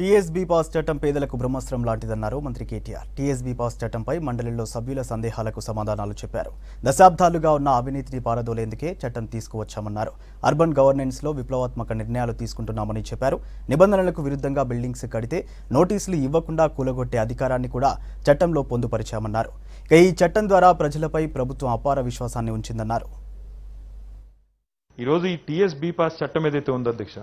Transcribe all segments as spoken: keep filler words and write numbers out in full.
TSB pass చట్టం పేదలకు బ్రహ్మాస్త్రం లాంటిదన్నారు మంత్రి కేటీఆర్. టీఎస్బీ పాస్ చట్టంపై మండలిలో సభ్యుల సందేహాలకు సమాధానాలు చెప్పారు. దశాబ్దాలుగా ఉన్న అవినీతిని పారదోలేందుకే చట్టం తీసుకువచ్చామన్నారు. అర్బన్ గవర్నెన్స్ లో విప్లవాత్మక నిర్ణయాలు తీసుకుంటున్నామని చెప్పారు. నిబంధనలకు విరుద్ధంగా బిల్డింగ్స్ కడితే నోటీసులు ఇవ్వకుండా కూలగొట్టే అధికారాన్ని కూడా చట్టంలో పొందుపరిచామన్నారు. ఇక ఈ చట్టం ద్వారా ప్రజలపై ప్రభుత్వం అపార విశ్వాసాన్ని ఉంచిందన్నారు. ఈరోజు ఈ టీఎస్బీ పాస్ చట్టం ఏదైతే ఉందో అధ్యక్ష,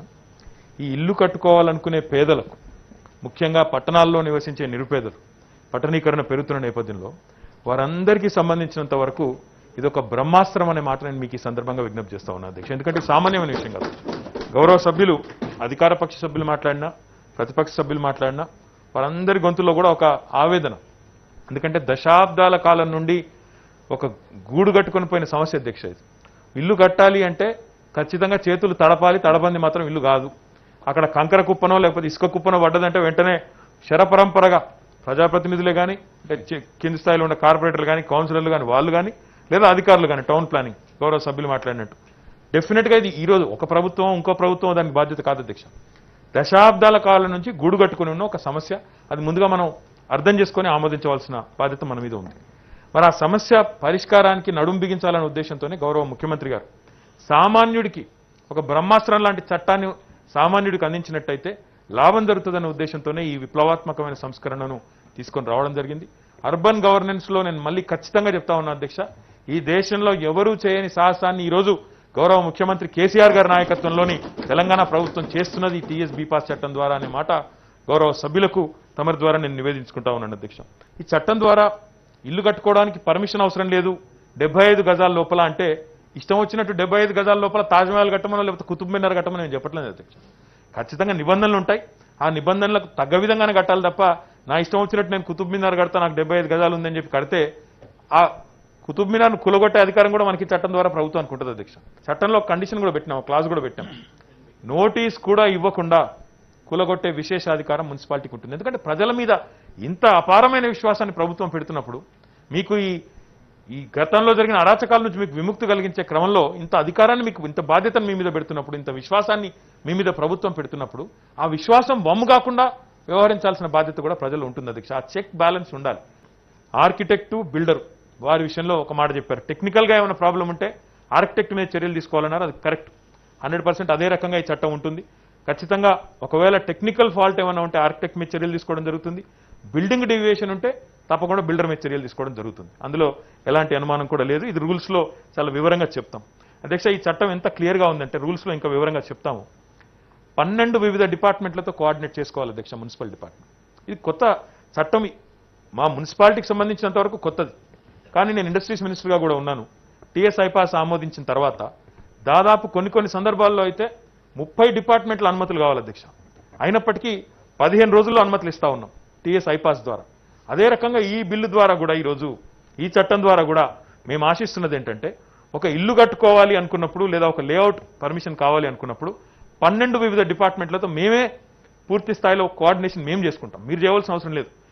ఈ ఇల్లు కట్టుకోవాలనుకునే పేదలకు, ముఖ్యంగా పట్టణాల్లో నివసించే నిరుపేదలు, పట్టణీకరణ పెరుగుతున్న నేపథ్యంలో వారందరికీ సంబంధించినంత వరకు ఇది ఒక బ్రహ్మాస్త్రం అనే మాట నేను మీకు ఈ సందర్భంగా విజ్ఞప్తి చేస్తా ఉన్నా అధ్యక్ష. ఎందుకంటే సామాన్యమైన విషయం కాదు. గౌరవ సభ్యులు, అధికార పక్ష సభ్యులు మాట్లాడినా, ప్రతిపక్ష సభ్యులు మాట్లాడినా వారందరి గొంతుల్లో కూడా ఒక ఆవేదన. ఎందుకంటే దశాబ్దాల కాలం నుండి ఒక గూడు కట్టుకొని పోయిన సమస్య అధ్యక్ష. ఇది ఇల్లు కట్టాలి అంటే ఖచ్చితంగా చేతులు తడపాలి, తడబంది మాత్రం ఇల్లు కాదు. అక్కడ కంకర కుప్పనో లేకపోతే ఇసుక కుప్పనో పడ్డదంటే వెంటనే శరపరంపరగా ప్రజాప్రతినిధులే కానీ, అంటే కింది స్థాయిలో ఉన్న కార్పొరేటర్లు కానీ, కౌన్సిలర్లు కానీ, వాళ్ళు కానీ, లేదా అధికారులు కానీ, టౌన్ ప్లానింగ్ గౌరవ సభ్యులు మాట్లాడినట్టు డెఫినెట్గా ఇది ఈరోజు ఒక ప్రభుత్వం ఇంకో ప్రభుత్వం దానికి బాధ్యత కాదు అధ్యక్ష. దశాబ్దాల కాలం నుంచి గూడు కట్టుకుని ఉన్న ఒక సమస్య. అది ముందుగా మనం అర్థం చేసుకొని ఆమోదించవలసిన బాధ్యత మన మీద ఉంది. మరి ఆ సమస్య పరిష్కారానికి నడుం బిగించాలనే ఉద్దేశంతోనే గౌరవ ముఖ్యమంత్రి గారు సామాన్యుడికి ఒక బ్రహ్మాస్త్రం లాంటి చట్టాన్ని సామాన్యుడికి అందించినట్టయితే లాభం జరుగుతుందనే ఉద్దేశంతోనే ఈ విప్లవాత్మకమైన సంస్కరణను తీసుకొని రావడం జరిగింది. అర్బన్ గవర్నెన్స్ లో నేను మళ్ళీ ఖచ్చితంగా చెప్తా ఉన్నా అధ్యక్ష, ఈ దేశంలో ఎవరూ చేయని సాహసాన్ని ఈరోజు గౌరవ ముఖ్యమంత్రి కేసీఆర్ గారి నాయకత్వంలోని తెలంగాణ ప్రభుత్వం చేస్తున్నది టీఎస్బీ పాస్ చట్టం ద్వారా అనే మాట గౌరవ సభ్యులకు తమరి ద్వారా నేను నివేదించుకుంటా ఉన్నాను అధ్యక్ష. ఈ చట్టం ద్వారా ఇల్లు కట్టుకోవడానికి పర్మిషన్ అవసరం లేదు, డెబ్బై ఐదు గజాల లోపల అంటే ఇష్టం వచ్చినట్టు డెబ్బై ఐదు గజాల లోపల తాజ్మహల్ కట్టమనో లేకపోతే కుతుబ్ మినార్ కట్టమని నేను చెప్పట్లేదు అధ్యక్ష. ఖచ్చితంగా నిబంధనలు ఉంటాయి. ఆ నిబంధనలకు తగ్గ విధంగానే కట్టాలి తప్ప నా ఇష్టం వచ్చినట్టు నేను కుతుబ్ మినార్ కడతా, నాకు డెబ్బై ఐదు గజాలు ఉందని చెప్పి కడితే ఆ కుతుబ్ మినార్ను కూలగొట్టే అధికారం కూడా మనకి చట్టం ద్వారా ప్రభుత్వానికి ఉంటుంది అధ్యక్ష. చట్టంలో కండిషన్ కూడా పెట్టినాం, క్లాజ్ కూడా పెట్టాం. నోటీస్ కూడా ఇవ్వకుండా కూలగొట్టే విశేషాధికారం మున్సిపాలిటీకి ఉంటుంది. ఎందుకంటే ప్రజల మీద ఇంత అపారమైన విశ్వాసాన్ని ప్రభుత్వం పెడుతున్నప్పుడు, మీకు ఈ ఈ గతంలో జరిగిన అరాచకాల నుంచి మీకు విముక్తి కలిగించే క్రమంలో ఇంత అధికారాన్ని, మీకు ఇంత బాధ్యతను మీ మీద పెడుతున్నప్పుడు, ఇంత విశ్వాసాన్ని మీ మీద ప్రభుత్వం పెడుతున్నప్పుడు ఆ విశ్వాసం వమ్ము కాకుండా వ్యవహరించాల్సిన బాధ్యత కూడా ప్రజలు ఉంటుంది అధ్యక్ష. ఆ చెక్ బ్యాలెన్స్ ఉండాలి. ఆర్కిటెక్టు, బిల్డరు వారి విషయంలో ఒక మాట చెప్పారు. టెక్నికల్గా ఏమైనా ప్రాబ్లం ఉంటే ఆర్కిటెక్ట్ మీద చర్యలు తీసుకోవాలన్నారు. అది కరెక్ట్, హండ్రెడ్ పర్సెంట్ అదే రకంగా ఈ చట్టం ఉంటుంది. ఖచ్చితంగా ఒకవేళ టెక్నికల్ ఫాల్ట్ ఏమైనా ఉంటే ఆర్కిటెక్ట్ మీద చర్యలు తీసుకోవడం జరుగుతుంది. బిల్డింగ్ డీవియేషన్ ఉంటే తప్పకుండా బిల్డర్ మీద చర్యలు తీసుకోవడం జరుగుతుంది. అందులో ఎలాంటి అనుమానం కూడా లేదు. ఇది రూల్స్లో చాలా వివరంగా చెప్తాం అధ్యక్ష. ఈ చట్టం ఎంత క్లియర్గా ఉందంటే రూల్స్లో ఇంకా వివరంగా చెప్తాము. పన్నెండు వివిధ డిపార్ట్మెంట్లతో కోఆర్డినేట్ చేసుకోవాలి అధ్యక్ష మున్సిపల్ డిపార్ట్మెంట్. ఇది కొత్త చట్టం, మా మున్సిపాలిటీకి సంబంధించినంత వరకు కొత్తది. కానీ నేను ఇండస్ట్రీస్ మినిస్టర్గా కూడా ఉన్నాను. టీఎస్ ఐపాస్ ఆమోదించిన తర్వాత దాదాపు కొన్ని కొన్ని సందర్భాల్లో అయితే ముప్పై డిపార్ట్మెంట్ల అనుమతులు కావాలి అధ్యక్ష. అయినప్పటికీ పదిహేను రోజుల్లో అనుమతులు ఇస్తా ఉన్నాం టీఎస్ ఐపాస్ ద్వారా. అదే రకంగా ఈ బిల్లు ద్వారా కూడా ఈరోజు ఈ చట్టం ద్వారా కూడా మేము ఆశిస్తున్నది ఏంటంటే, ఒక ఇల్లు కట్టుకోవాలి అనుకున్నప్పుడు లేదా ఒక లేఅవుట్ పర్మిషన్ కావాలి అనుకున్నప్పుడు పన్నెండు వివిధ డిపార్ట్మెంట్లతో మేమే పూర్తి స్థాయిలో కోఆర్డినేషన్ మేము చేసుకుంటాం. మీరు చేయవలసిన అవసరం లేదు.